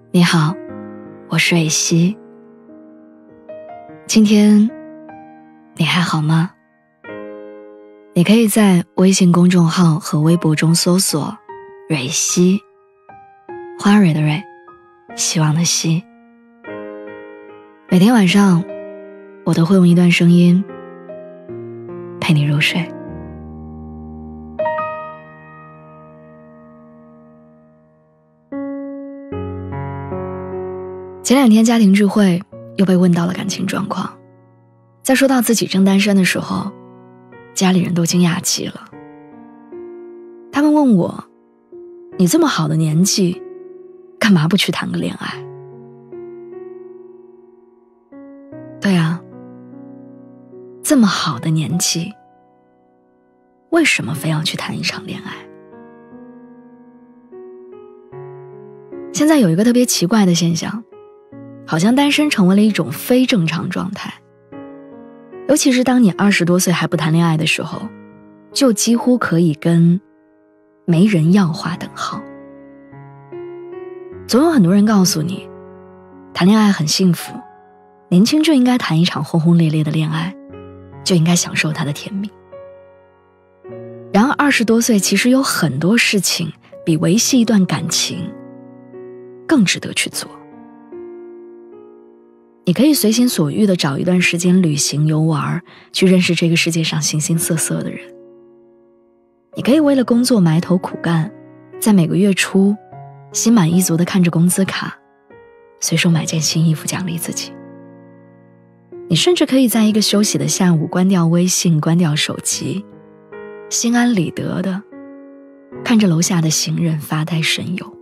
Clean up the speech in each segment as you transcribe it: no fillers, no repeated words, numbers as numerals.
你好，我是蕊希。今天你还好吗？你可以在微信公众号和微博中搜索蕊希，花蕊的蕊，希望的希。每天晚上我都会用一段声音陪你入睡。前两天家庭聚会又被问到了感情状况，在说到自己正单身的时候，家里人都惊讶极了。他们问我，你这么好的年纪，干嘛不去谈个恋爱？对啊，这么好的年纪，为什么非要去谈一场恋爱？现在有一个特别奇怪的现象，好像单身成为了一种非正常状态。尤其是当你20多岁还不谈恋爱的时候，就几乎可以跟没人要划等号。总有很多人告诉你，谈恋爱很幸福，年轻就应该谈一场轰轰烈烈的恋爱，就应该享受它的甜蜜。然而20多岁其实有很多事情比维系一段感情更值得去做。你可以随心所欲地找一段时间旅行游玩，去认识这个世界上形形色色的人。你可以为了工作埋头苦干，在每个月初心满意足地看着工资卡，随手买件新衣服奖励自己。你甚至可以在一个休息的下午关掉微信，关掉手机，心安理得地看着楼下的行人发呆神游，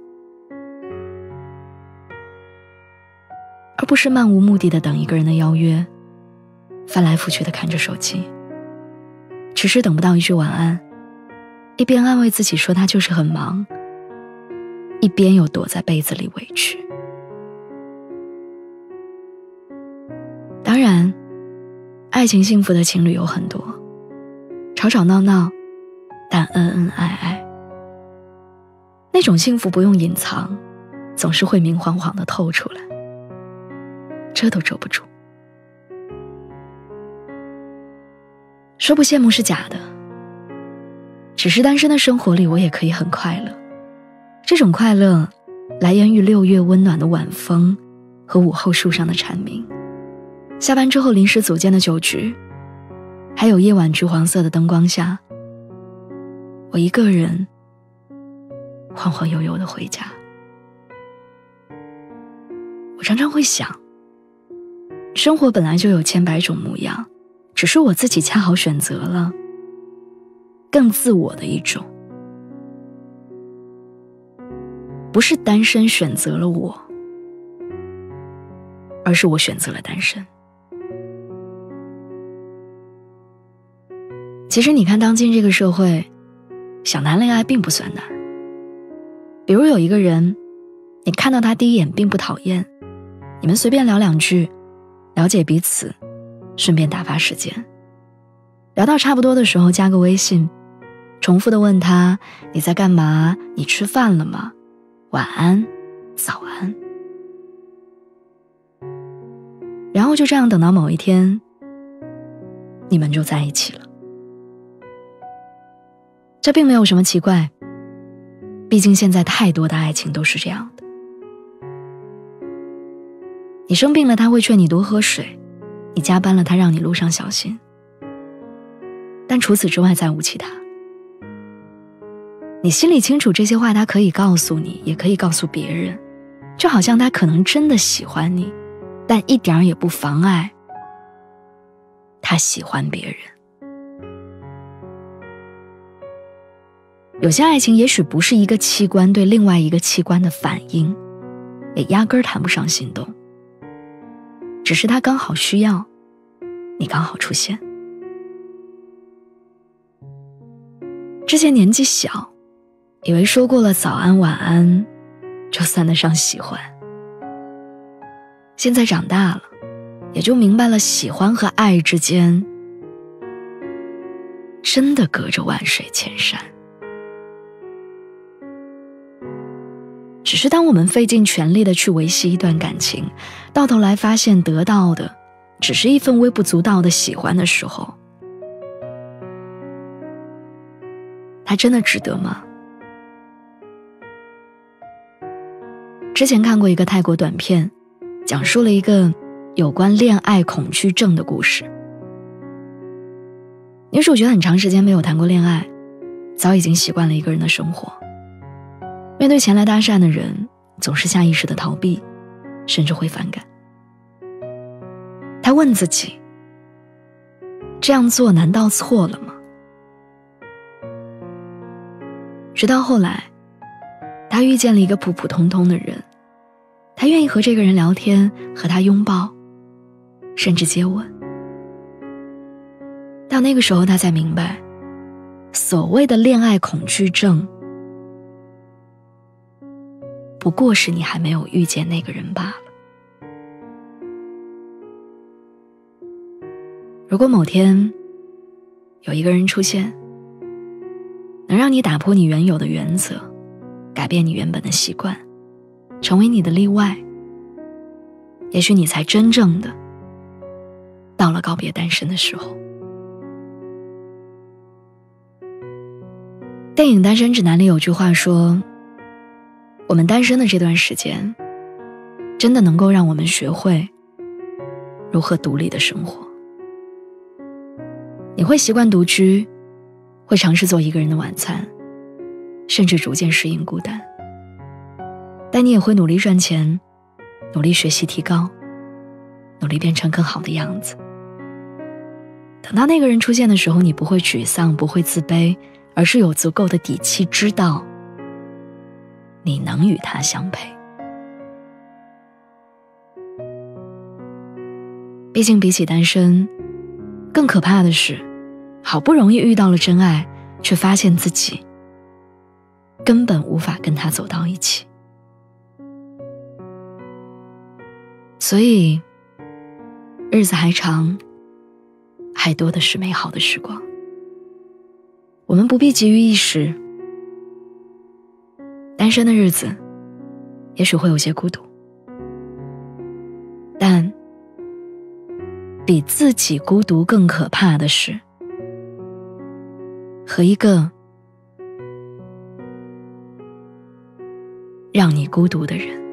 而不是漫无目的地等一个人的邀约，翻来覆去地看着手机，迟迟等不到一句晚安，一边安慰自己说他就是很忙，一边又躲在被子里委屈。当然，爱情幸福的情侣有很多，吵吵闹闹，但恩恩爱爱。那种幸福不用隐藏，总是会明晃晃地透出来，遮都遮不住。说不羡慕是假的，只是单身的生活里我也可以很快乐。这种快乐来源于6月温暖的晚风和午后树上的蝉鸣，下班之后临时组建的酒局，还有夜晚橘黄色的灯光下，我一个人晃晃悠悠地回家。我常常会想，生活本来就有千百种模样，只是我自己恰好选择了更自我的一种。不是单身选择了我，而是我选择了单身。其实你看当今这个社会，想谈恋爱并不算难。比如有一个人，你看到他第一眼并不讨厌，你们随便聊两句，了解彼此，顺便打发时间。聊到差不多的时候加个微信，重复地问他你在干嘛，你吃饭了吗，晚安，早安。然后就这样等到某一天，你们就在一起了。这并没有什么奇怪，毕竟现在太多的爱情都是这样的。你生病了，他会劝你多喝水，你加班了，他让你路上小心。但除此之外再无其他。你心里清楚这些话他可以告诉你，也可以告诉别人，就好像他可能真的喜欢你，但一点也不妨碍他喜欢别人。有些爱情也许不是一个器官对另外一个器官的反应，也压根儿谈不上心动，只是他刚好需要，你刚好出现。之前年纪小，以为说过了早安晚安就算得上喜欢，现在长大了，也就明白了喜欢和爱之间真的隔着万水千山。 只是当我们费尽全力的去维系一段感情，到头来发现得到的只是一份微不足道的喜欢的时候，它真的值得吗？之前看过一个泰国短片，讲述了一个有关恋爱恐惧症的故事。女主角很长时间没有谈过恋爱，早已经习惯了一个人的生活，面对前来搭讪的人，总是下意识的逃避，甚至会反感。她问自己，这样做难道错了吗？直到后来，她遇见了一个普普通通的人，她愿意和这个人聊天，和他拥抱，甚至接吻。到那个时候，她才明白，所谓的恋爱恐惧症，不过是你还没有遇见那个人罢了。如果某天有一个人出现，能让你打破你原有的原则，改变你原本的习惯，成为你的例外，也许你才真正的到了告别单身的时候。电影《单身指南》里有句话说，我们单身的这段时间，真的能够让我们学会如何独立的生活。你会习惯独居，会尝试做一个人的晚餐，甚至逐渐适应孤单。但你也会努力赚钱，努力学习提高，努力变成更好的样子。等到那个人出现的时候，你不会沮丧，不会自卑，而是有足够的底气知道你能与他相配。毕竟比起单身，更可怕的是好不容易遇到了真爱，却发现自己根本无法跟他走到一起。所以日子还长，还多的是美好的时光，我们不必急于一时。单身的日子也许会有些孤独，但比自己孤独更可怕的是和一个让你孤独的人